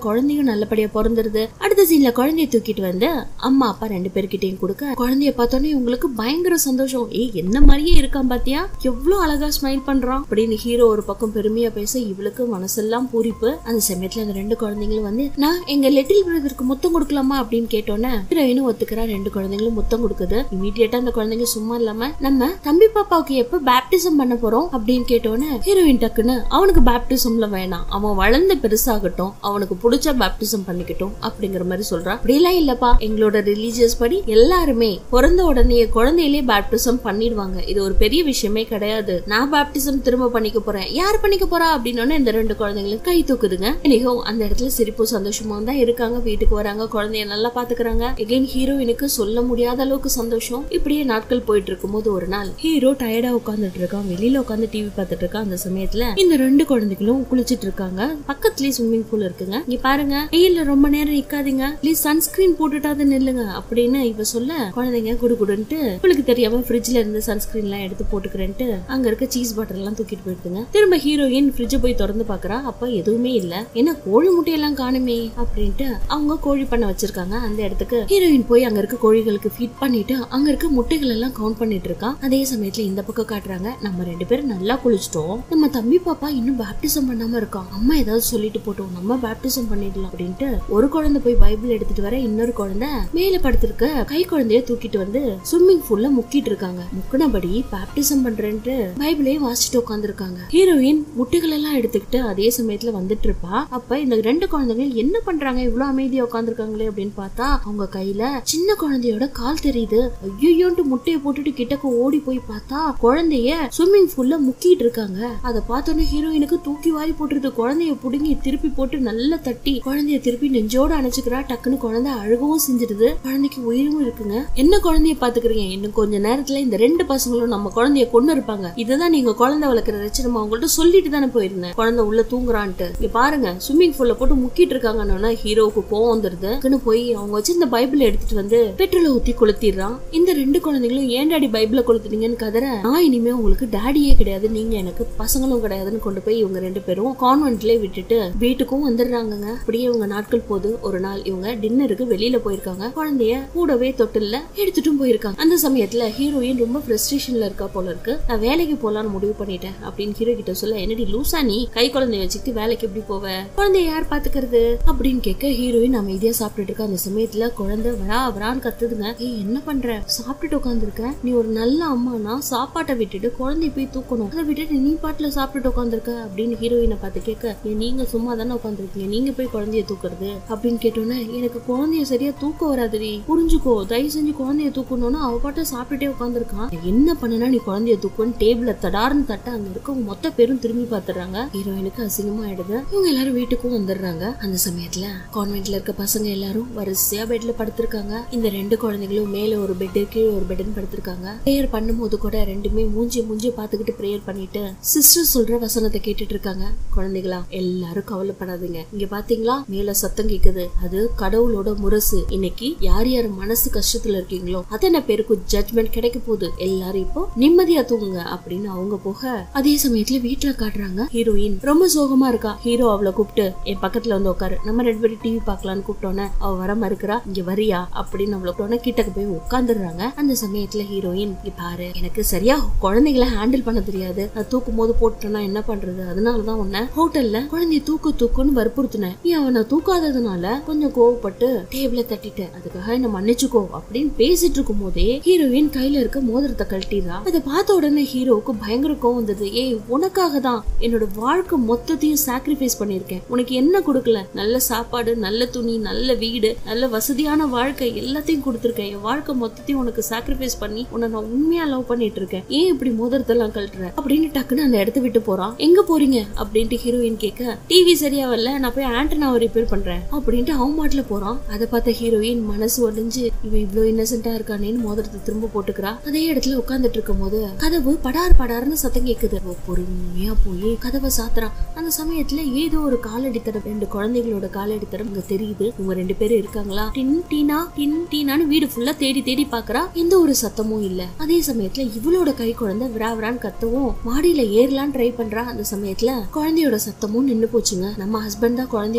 நல்லபடியா பிறந்துருது. அடுத்த சீன்ல குழந்தைய தூக்கிட்டு வந்து அம்மா அப்பா ரெண்டு பேர்கிட்டையும் கொடுக்க, குழந்தைய பார்த்தோன்னே உங்களுக்கு பயங்கர சந்தோஷம். ஏ என்ன மாதிரியே இருக்கான் பாத்தியா, எவ்வளவு அழகா ஸ்மைல் பண்றான் அப்படின்னு ஹீரோ ஒரு பக்கம் பெருமையா பேச இவளுக்கு மனசெல்லாம் பூரிப்பு. அந்த சமயத்துல அந்த ரெண்டு குழந்தைங்களும் வந்து நான் எங்க லிட்டில் பிரதருக்கு முத்தம் கொடுக்கலாமா அப்படின்னு கேட்டோன்னே ஹீரோயினும் ஒத்துக்கிறா. ரெண்டு குழந்தைங்களும் முத்தம் கொடுக்குது. இமீடியட்டா அந்த குழந்தைங்க சும்மா இல்லாம நம்ம தம்பி பாப்பாவுக்கு எப்ப பேப்டிசம் பண்ண போறோம் அப்படின்னு கேட்டோன்னே ஹீரோயின் டக்குன்னு அவனுக்கு பேப்டிசம்ல வேணாம், அவன் வளர்ந்து பெருசாகட்டும், அவனுக்கு பிடிச்ச பேப்டிசம் பண்ணிக்கட்டும் அப்படிங்கிற மாதிரி சொல்றா. அப்படியெல்லாம் இல்லப்பா, எங்களோட ரிலீஜியஸ் படி எல்லாருமே பிறந்த உடனே குழந்தையிலேயே பேப்டிசம் பண்ணிடுவாங்க, இது ஒரு பெரிய விஷயமே கிடையாது, நான் பேப்டிசம் திரும்ப பண்ணிக்க போறேன், யார் பண்ணிக்க போறா அப்படின்னு இந்த ரெண்டு குழந்தைங்களுக்கு கை தூக்குதுங்க. எனக்கோ அந்த இடத்துல சிரிப்பு சந்தோஷமா தான் இருக்காங்க. வீட்டுக்கு வராங்க, குழந்தைய நல்லா பாத்துக்கிறாங்க. எகைன் ஹீரோயினுக்கு சொல்ல முடியாத அளவுக்கு சந்தோஷம். இப்படியே நாட்கள் போயிட்டு இருக்கும் போது ஒரு நாள் ஹீரோ டயர்டா உட்காந்துட்டு இருக்கான், வெளியில உட்காந்து டிவி பார்த்துட்டு இருக்கான். அந்த சமயத்துல இந்த ரெண்டு குழந்தைகளும் குளிச்சிட்டு இருக்காங்க. பக்கத்துலயே ஸ்விம்மிங் பூல் இருக்குங்க. இங்க பாருங்க, வெயில்ல ரொம்ப நேரம் நிக்காதீங்க, ப்ளீஸ் சன்ஸ்கிரீன் போட்டுட்டாது நில்லுங்க அப்படின்னு இவ சொல்ல, குழந்தைங்க குடு குடுன்ட்டு உங்களுக்கு தெரியாம ஃப்ரிட்ஜ்ல இருந்து சன்ஸ்கிரீன் எல்லாம் எடுத்து போட்டுக்கிறேன்ட்டு அங்க இருக்க சீஸ் பட்டர் எல்லாம் தூக்கிட்டு போயிடுதுங்க. திரும்ப ஹீரோயின் ஃப்ரிட்ஜ் போய் திறந்து பாக்குறா. அப்ப எதுவுமே இல்ல. என்ன கோழி முட்டையெல்லாம் காணுமே அப்படின்ட்டு அவங்க கோழி பண்ண வச்சிருக்காங்க. அந்த இடத்துக்கு ஹீரோயின் போய் அங்க இருக்க கோழிகளுக்கு ஃபீட் பண்ணிட்டு அங்க இருக்க முட்டைகள் எல்லாம் கவுண்ட் பண்ணிட்டு இருக்கா. அதே சமயத்துல இந்த பக்கம் காட்டுறாங்க, நம்ம ரெண்டு பேரும் நல்லா குளிச்சிட்டோம், நம்ம தம்பி பாப்பா இன்னும் பேப்டிசம் பண்ணாம இருக்கான், அம்மா ஏதாவது சொல்லிட்டு போட்டோம், நம்ம பேப்டிசம் பண்ணிடலாம் அப்படின்ட்டு ஒரு குழந்தை போய் பைபிள் எடுத்துட்டு வர, இன்னொரு குழந்தை மேல படுத்திருக்க கை குழந்தைய தூக்கிட்டு வந்து ஸ்விம்மிங் பூல்ல முக்கிட்டு இருக்காங்க. முக்கினபடி பேப்டிசம் பண்றேன்ட்டு பைபிளே வாசிச்சுட்டு உட்காந்துருக்காங்க. ஹீரோயின் முட்டைகள் எல்லாம் எடுத்துக்கிட்டு அதே சமயத்துல வந்துட்டு இருப்பா. அப்ப இந்த ரெண்டு குழந்தைங்க என்ன பண்றாங்க, இவ்வளவு அமைதியா உட்காந்துருக்காங்களே அப்படின்னு பார்த்தா அவங்க கையில சின்ன குழந்தையோட கால் தெரியுது. ஐயோன்ட்டு முட்டையை போட்டுட்டு கிட்டக்கு ஓடி போய் பார்த்தா குழந்தைய ஸ்விம்மிங் பூல்ல முக்கிட்டு இருக்காங்க. அதை பார்த்தோன்னே ஹீரோயினுக்கு தூக்கி வாரி போட்டுருது. குழந்தைய புடுங்கி திருப்பி போட்டு நல்லா தட்டி குழந்தைய திருப்பி நெஞ்சோட அணைச்சுக்கிறா. டக்குன்னு குழந்தை அழுகவும் செஞ்சிடுது. குழந்தைக்கு உயிரும் இருக்குங்க. என்ன குழந்தைய பாத்துக்கிறீங்க, இன்னும் கொஞ்ச நேரத்துல இந்த ரெண்டு பசங்களும் நம்ம குழந்தைய கொண்டு இருப்பாங்க, இதுதான் நீங்க குழந்தை வளர்க்குற ரச்சனமா, அவங்கள்ட்ட சொல்லிட்டு தானே போயிருந்தேன் குழந்தை உள்ள தூங்குறான்ட்டு. இங்க பாருங்க ஸ்விம்மிங் பூல்ல போட்டு முக்கிட்டு இருக்காங்கன்னா ஹீரோவுக்கு கோவம் வந்துருது. போய் அவங்க வச்சு இந்த பைபிள் எடுத்துட்டு வந்து பெட்ரோல ஊத்தி கொளுத்திடுறான். இந்த ரெண்டு குழந்தைகளும் ஏன் டாடி பைபிள கொளுத்துனீங்கன்னு கதற, நான் இனிமே உங்களுக்கு டாடியே கிடையாது, நீங்க எனக்கு பசங்களும் கிடையாதுன்னு கொண்டு போய் இவங்க ரெண்டு பேரும் கான்வென்ட்லயே விட்டுட்டு வீட்டுக்கும் வந்துடுறாங்க. அப்படியே இவங்க நாட்கள் போது ஒரு நாள் இவங்க டின்னருக்கு வெளியில போயிருக்காங்க. குழந்தைய கூடவே தொட்டில்ல எடுத்துட்டும் போயிருக்காங்க. அந்த சமயத்துல ஹீரோயின் ரொம்ப ஃப்ரஸ்ட்ரேஷன்ல இருக்கா போல இருக்கு. நான் வேலைக்கு போலான்னு முடிவு பண்ணிட்டேன் அப்படின்னு ஹீரோ கிட்ட சொல்ல, என்னடி லூசா நீ கை குழந்தைய வச்சுக்கிட்டு வேலைக்கு எப்படி போவ, குழந்தைய யார் பாத்துக்கிறது அப்படின்னு கேட்க ஹீரோயின் அமைதியா சாப்பிட்டுட்டு இருக்கா. அந்த சமயத்துல குழந்தை வரா வரான்னு கத்துதுங்க. ஏய் என்ன பண்ற, சாப்பிட்டுட்டு உட்கார்ந்து இருக்க, நீ ஒரு நல்ல அம்மானா சாப்பாட்டை விட்டுட்டு குழந்தைய போய் தூக்கணும், அதை விட்டுட்டு நீ பாட்டுல சாப்பிட்டுட்டு உட்காந்துருக்க அப்படின்னு ஹீரோயினை பார்த்து கேட்க, நீங்க சும்மா தானே உட்காந்துருக்கீங்க, நீங்க போய் குழந்தைய தூக்குறது அப்படின்னு கேட்டோன்னே, எனக்கு குழந்தைய சரியா தூக்க வராதுடி, புரிஞ்சுக்கோ, தயவு செஞ்சு குழந்தைய தூக்கணும்னு அவ பாட்ட சாப்பிட்டுட்டே உட்காந்துருக்கான், என்ன பண்ணனா நீ குழந்தைய தூக்குன்னு டேபிள தடார்னு தட்ட அங்க இருக்கவங்க மொத்த பேரும் திரும்பி பாத்துறாங்க. ஹீரோயினுக்கு அசிங்கமா ஆயிடுது. இவங்க எல்லாரும் வீட்டுக்கும் வந்துடுறாங்க. அந்த சமயத்துல கான்வென்ட்ல இருக்க பசங்க எல்லாரும் வரிசையா பெட்ல படுத்திருக்காங்க. இந்த ரெண்டு குழந்தைகளும் மேல ஒரு பெட் கீழே ஒரு பெட்னு படுத்திருக்காங்க. பிரேயர் பண்ணும்போது கூட ரெண்டுமே மூஞ்சி மூஞ்சி பாத்துக்கிட்டு பிரேயர் பண்ணிட்டு சிஸ்டர் சொல்ற வசனத்தை கேட்டுட்டு இருக்காங்க. குழந்தைகளா எல்லாரும் கவலைப்படாதீங்க, இங்க பாத்தீங்களா மேல சத்தம் கேக்குது, அது கடவுளோட முரசு, இன்னைக்கு யார் யார் மனசு கஷ்டத்துல இருக்கீங்களோ அத்தனை பேருக்கு ஜட்மெண்ட் கிடைக்க போகுது, எல்லாரும் இப்போ நிம்மதியா தூங்குங்க அப்படின்னு அவங்க போக, அதே சமயத்துல வீட்டுல காட்டுறாங்க ஹீரோயின் ரொம்ப சோகமா இருக்கா. ஹீரோ அவளை கூப்பிட்டு என் பக்கத்துல வந்து உட்காரு, நம்ம ரெண்டு பேரும் டிவி பாக்கலான்னு கூப்பிட்டோன்னே அவ வர மறுக்கிறா. இங்க வரியா அப்படின்னு அவளை கிட்டக்கு போய் உட்காந்துடுறாங்க. அந்த சமயத்துல ஹீரோயின் பாரு, எனக்கு சரியா குழந்தைகளை ஹேண்டில் பண்ண தெரியாது, நான் தூக்கும் போது போட்டுட்டேன்னா என்ன பண்றது, அதனாலதான் உன்ன ஹோட்டல்ல குழந்தைய தூக்கு தூக்குன்னு வற்புறுத்தினேன், நீ அவனை தூக்காததுனால கொஞ்சம் கோவப்பட்டு டேபிள தட்டிட்ட, அதுக்காக என்ன மன்னிச்சுக்கோ அப்படின்னு பேசிட்டு இருக்கும் போதே ஹீரோயின் கையில இருக்க மோதிரத்தை கழட்டிடுறா. அதை பார்த்த உடனே ஹீரோவுக்கு பயங்கர கோவம் வந்தது. ஏய் உனக்காக தான் என்னோட வாழ்க்கை மொத்தத்தையும் சாக்ரிஃபைஸ் பண்ணிருக்கேன், உனக்கு என்ன கொடுக்கல, நல்ல சாப்பாடு, நல்ல துணி, நல்ல வீடு, நல்ல வசதியான வாழ்க்கை எல்லாத்தையும் கொடுத்துருக்கேன், என் வாழ்க்கை மொத்தத்தையும் உனக்கு சாக்ரிஃபைஸ் பண்ணி உன்னை நான் உண்மையா லவ் பண்ணிட்டு இருக்கேன், ஏன் இப்படி மோதிரத்தெல்லாம் கழட்டுற அப்படின்னு டக்குன்னு அந்த இடத்த விட்டு போறான். எங்க போறீங்க அப்படின்ட்டு ஹீரோயின் கேட்க, டிவி சரியா வரல, நான் போய் ஆண்டனாவை ரிப்பேர் பண்றேன் அப்படின்ட்டு அவன் மாட்டுல போறான். அதை பார்த்த ஹீரோயின் மனசு ஒடிஞ்சு இவன் இவ்வளவு இன்னசென்டா இருக்கானேன்னு மோதிரத்தை திரும்ப போட்டுக்கிறா. அதே இடத்துல உட்கார்ந்துட்டு இருக்கும் போது கதவு படார் படார்னு சத்தம் கேக்குது. பொறுமையா போய் கதவை சாத்துறான். அந்த சமயத்துல ஏதோ ஒரு காலடி தடம், ரெண்டு குழந்தைகளோட காலடி தடம் இங்க தெரியுது. இவங்க ரெண்டு பேரும் இருக்காங்களா, டின் டீனா டின் டீனான்னு வீடு ஃபுல்லா தேடி தேடி பாக்குறா. எந்த ஒரு சத்தமும் இல்ல. அதே சமயத்துல இவளோட கை குழந்தை விராவிரான்னு கத்தவும் மாடியில ஏறலான்னு ட்ரை பண்றா. அந்த சமயத்துல குழந்தையோட சத்தமும் நின்னு போச்சுங்க. நம்ம ஹஸ்பண்ட் தான் குழந்தைய தூக்கி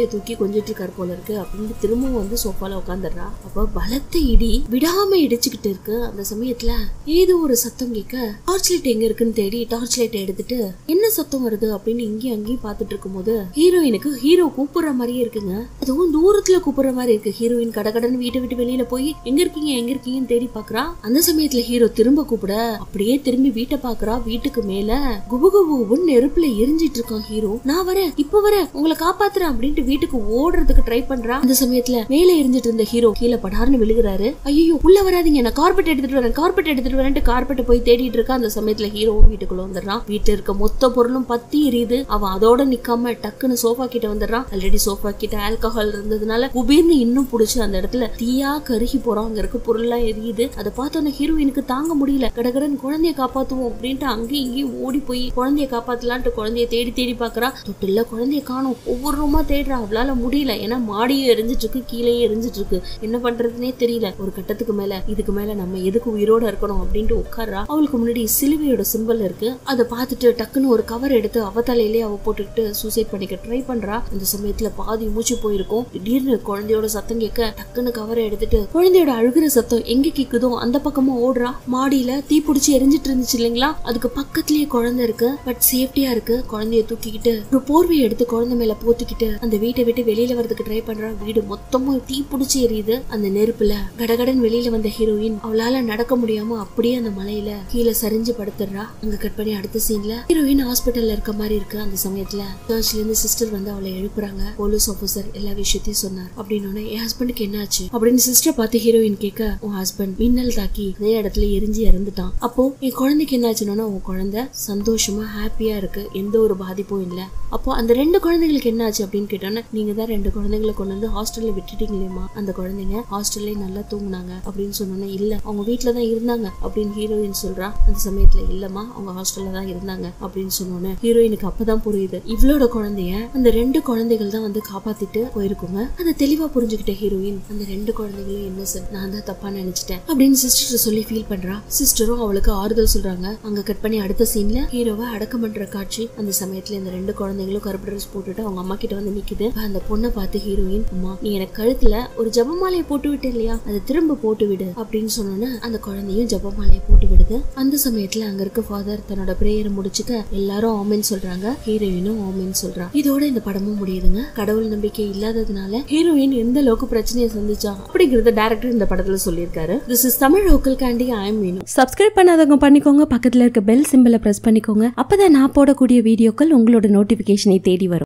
கொஞ்சிட்டு இருக்காரு போல இருக்கு அப்படின்னு திரும்பவும் வந்து சோஃபால உட்காந்துடுறா. அப்ப பலத்த இடி விடாம இடிச்சுக்கிட்டு இருக்கு. அந்த சமயத்துல ஏதோ ஒரு சத்தம் கேட்க டார்ச் லைட் எங்க இருக்குன்னு தேடி டார்ச் லைட் எடுத்துட்டு என்ன சத்தம் வருது அப்படின்னு இங்கேயும் அங்கேயும் பாத்துட்டு இருக்கும் போது ஹீரோயினுக்கு ஹீரோ கூப்பிடுற மாதிரியே இருக்குங்க. அதுவும் தூரத்துல கூப்பிடுற மாதிரி இருக்கு. ஹீரோயின் கடகடன்னு வீட்டை விட்டு வெளியில போய் எங்க இருக்கீங்க எங்க இருக்கீங்கன்னு தேடி பாக்குறா. அந்த சமயத்துல ஹீரோ திரும்ப கூப்பிட அப்படியே திரும்பி வீட்டை பாக்குறா. வீட்டுக்கு மேல குபுகுபுன்னு நெருப்புல எரிஞ்சிட்டு இருக்கான் ஹீரோ. நான் வரேன் இப்ப வரேன் உங்களை காப்பாத்துறேன் அப்படின்ட்டு வீட்டுக்கு ஓடுறதுக்கு ட்ரை பண்றா. அந்த சமயத்துல மேல எரிஞ்சிட்டு இருந்த ஹீரோ கீழே படார்னு விழுகிறாரு. ஐயோ உள்ள வராதீங்க நான் கார்பெட் எடுத்துட்டு வரேன் கார்பெட் எடுத்துட்டு வரேன்ட்டு கார்பெட்டை போய் தேடிட்டு இருக்கா. அந்த சமயத்துல ஹீரோவும் வீட்டுக்குள்ள வந்துடுறான். வீட்டுல இருக்க மொத்த பொருளும் பத்தி எரியுது. அவன் அதோட நிக்காம டக்குன்னு சோஃபா கிட்ட வந்துடுறான். ஆல்ரெடி சோஃபா கிட்ட ஆல்கஹால் இருந்ததுனால குபீர்னு இன்னும் புடிச்சு அந்த இடத்துல தீயா கருகி போறான். அங்க இருக்க பொருள்லாம் எரியுது. அதை பார்த்தோன்னா ஹீரோயினுக்கு தாங்க முடியல. கடகடன் குழந்தைய காப்பாத்துவோம் அப்படின்ட்டு அங்கேயும் இங்கேயும் ஓடி போய் குழந்தைய காப்பாத்தலான்ட்டு குழந்தைய தேடி தேடி பாக்குறா. தொட்டில குழந்தைய காணும். ஒவ்வொரு ரூமா தேடுறா. அவளால முடியல. ஏன்னா மாடியும் எரிஞ்சிட்டு இருக்கு கீழே எரிஞ்சிட்டு இருக்கு. என்ன பண்றதுன்னே தெரியல. ஒரு கட்டத்துக்கு மேல இதுக்கு மேல நம்ம எதுக்கு உயிரோட இருக்கணும் அப்படின்ட்டு உட்கார்றா. அவளுக்கு முன்னாடி சிலுவையோட சிம்பல் இருக்கு. அதை பார்த்துட்டு டக்குன்னு ஒரு கவர் எடுத்து அவ தலையிலேயே அவ போட்டுக்கிட்டு சூசைட் பண்ணிக்க ட்ரை பண்றா. அந்த சமயத்துல பாதி மூச்சு போயிருக்கும். திடீர்னு குழந்தையோட சத்தம் கேட்க டக்குன்னு கவரை எடுத்துட்டு குழந்தையோட அழுகிற சத்தம் எங்க கேக்குதோ அந்த பக்கமா ஓடுறா. மாடியில தீ பிடிச்சி எரிஞ்சிட்டு இருந்துச்சு இல்லைங்களா, அதுக்கு பக்கத்துலயே குழந்தை இருக்கு. பட் சேஃப்டியா இருக்கு. குழந்தைய தூக்கிக்கிட்டு ஒரு போர்வையை எடுத்து குழந்தை மேல போத்திக்கிட்டு அந்த வீட்டை விட்டு வெளியில வரதுக்கு ட்ரை பண்றா. வீடு மொத்தமும் தீ பிடிச்சி எரியுது. அந்த நெருப்புல கடகடன் வெளியில வந்த ஹீரோயின் அவளால நடக்க முடியாம அப்படியே அந்த மலையில கீழே சரிஞ்சு படுத்துறா. அங்க கட் பண்ணி அடுத்த சீன்ல ஹீரோயின் ஹாஸ்பிட்டல்ல இருக்க மாதிரி இருக்கு. அந்த சமயத்துல சர்ச்ல இருந்து சிஸ்டர் வந்து அவளை எழுப்புறாங்க. போலீஸ் ஆபீசர் எல்லா விஷயத்தையும் சொன்னார் அப்படின்னு என் ஹஸ்பண்டுக்கு என்ன ஆச்சு அப்படின்னு சிஸ்டர் பார்த்து ஹீரோயின் கேட்க உன் ஹஸ்பண்ட் மின்னல் தாக்கி அதே இடத்துல எரிஞ்சு இறந்துட்டான். அப்போ என் குழந்தைக்கு என்ன ஆச்சுன்னா உன் குழந்தை சந்தோஷமா ஹாப்பியா இருக்கு, எந்த ஒரு பாதிப்பும் இல்ல. அப்போ அந்த ரெண்டு குழந்தைகளுக்கு என்ன ஆச்சு அப்படின்னு கேட்டோன்னா நீங்க தான் ரெண்டு குழந்தைங்களை கொண்டு வந்து ஹாஸ்டல்ல விட்டுட்டீங்களேமா, அந்த குழந்தைங்க ஹாஸ்டல்ல நல்லா தூங்குனாங்க அப்படின்னு சொன்னோன்னா இல்ல அவங்க வீட்டுலதான் இருந்தாங்க அப்படின்னு ஹீரோயின் சொல்றா. அந்த சமயத்துல இல்லம்மா அவங்க ஹாஸ்டல்ல தான் இருந்தாங்க அப்படின்னு சொன்னோன்னு ஹீரோயினுக்கு அப்பதான் புரியுது இவளோட குழந்தைய அந்த ரெண்டு குழந்தைகள் தான் வந்து காப்பாத்திட்டு போயிருக்குங்க. அதை தெளிவா புரிஞ்சுக்கிட்ட ஹீரோயின் அந்த ரெண்டு குழந்தைகளும் இன்னசென்ட், நான் தான் தப்பா நினைச்சிட்டேன் அப்படின்னு சிஸ்டர் சொல்லி ஃபீல் பண்றா. சிஸ்டரும் அவளுக்கு ஆறுதல் சொல்றாங்க. அங்க கட் பண்ணி அடுத்த சீன்ல ஹீரோவை அடக்கம் பண்ற காட்சி. அந்த சமயத்துல இந்த ரெண்டு குழந்தைகளும் கருப்பு ட்ரெஸ் போட்டுட்டு அவங்க அம்மா கிட்ட வந்து நிக்குது. அந்த பொண்ணை பார்த்து ஹீரோயின் அம்மா நீ எனக்கு கழுத்துல ஒரு ஜபமாலையை போட்டு விட்டு இல்லையா அதை திரும்ப போட்டு விடு அப்படின்னு சொன்னோன்னு அந்த குழந்தையும் ஜபமாலையை போட்டு விடுது. அந்த சமயத்துல அங்க இருக்க ஃபாதர் தன்னோட பிரேயரை முடிச்சுக்க எல்லாரும் ஆமென் சொல்றாங்க. ஹீரோயினும் ஆமென் சொல்றா. இதோட இந்த படமும் முடியுதுங்க. கடவுள் நம்பிக்கை இல்லாததுனால ஹீரோயின் எந்த அளவுக்கு பிரச்சனையை சந்திச்சா அப்படிங்கறத டைரக்டர் இந்த படத்துல சொல்லியிருக்காரு. This is Tamil local candy. I am Meenu. Subscribe பண்ணாதவங்க பண்ணிக்கோங்க. பக்கத்துல இருக்க பெல் சிம்பலை பிரஸ் பண்ணிக்கோங்க. அப்பதான் நான் போடக்கூடிய வீடியோக்கள் உங்களோட நோட்டிபிகேஷனை தேடி வரும்.